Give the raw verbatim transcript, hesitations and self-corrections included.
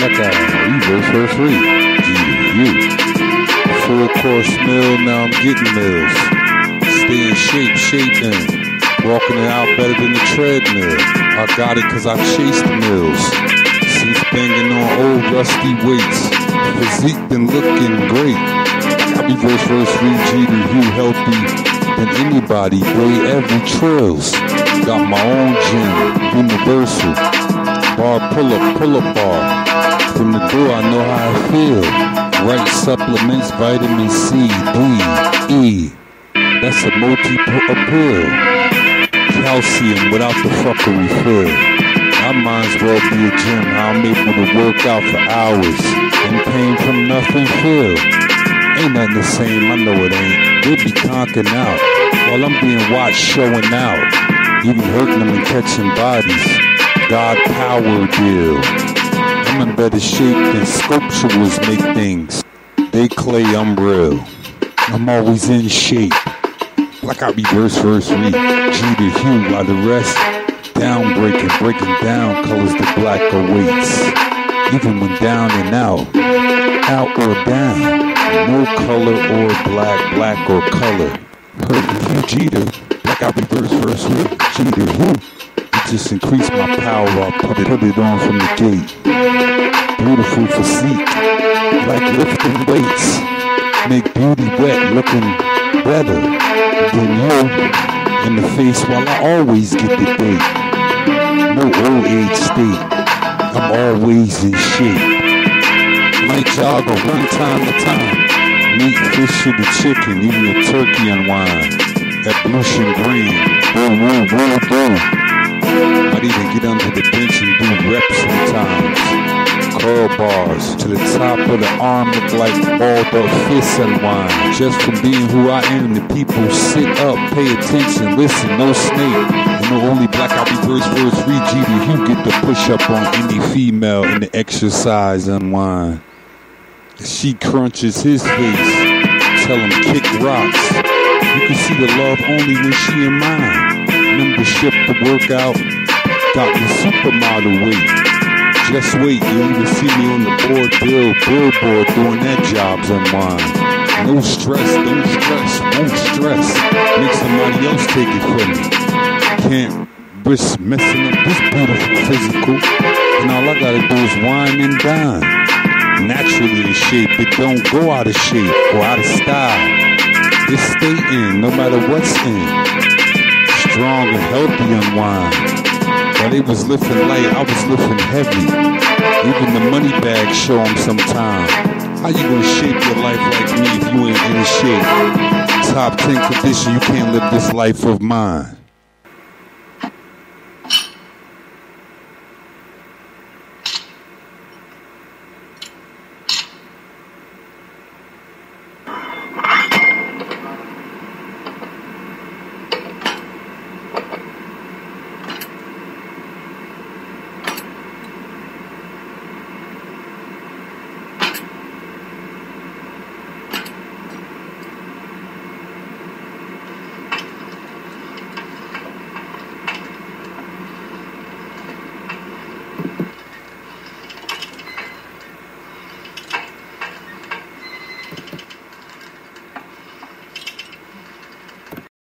Like a reverse first rate. You. Full course meal, now I'm getting meals. Stay in shape, shaping. Walking it out better than the treadmill. I got it cause I chased mills. Since banging on old rusty weights. Physique been looking great. I reverse first three G to you healthy than anybody. Weigh every trills. Got my own gym, universal. Bar pull up, pull up bar. From the door I know how I feel. Right supplements, vitamin C, D, E. That's a multi-appeal. Calcium without the fuckery fill. I might as well be a gym. I'm able to work out for hours. And pain from nothing feel. Ain't nothing the same, I know it ain't. We'll be conking out while I'm being watched showing out. Even hurting them and catching bodies. God power deal. I'm in better shape than sculpturals make things. They clay, I'm real. I'm always in shape. Like I reverse first read, G to hue while the rest down breaking, breaking down colors the black awaits. Even when down and out, out or down, no color or black, black or color. Heard G to, like I reverse first read, G to hue. It just increased my power, I put it, put it on from the gate. Beautiful physique, like lifting weights. Make beauty wet, looking better than you in the face while I always get the date. No old age state, I'm always in shape. Might jog or run time to time. Meat, fish, or the chicken, even the turkey unwind. Ablution green, boom, boom, boom, boom. Might even get under the bench and do reps sometimes. Curl bars to the top of the arm look like all the fists unwind. Just from being who I am, the people sit up, pay attention, listen, no snake. And no only black out reverse first three G to you get the push up on any female in the exercise unwind. She crunches his face, tell him kick rocks. You can see the love only when she in mine. Membership to work out, got the supermodel weight. Just wait, you'll even see me on the board, bill, billboard, doing that jobs unwind. No stress, don't stress, won't stress. Make somebody else take it from me. Can't risk messing up this beautiful physical. And all I gotta do is wine and dine. Naturally in shape, it don't go out of shape or out of style. It stay in, no matter what's in. Strong and healthy unwind. While they was lifting light, I was lifting heavy. Even the money bag show them sometime. How you gonna shape your life like me if you ain't in shape? Top ten condition, you can't live this life of mine.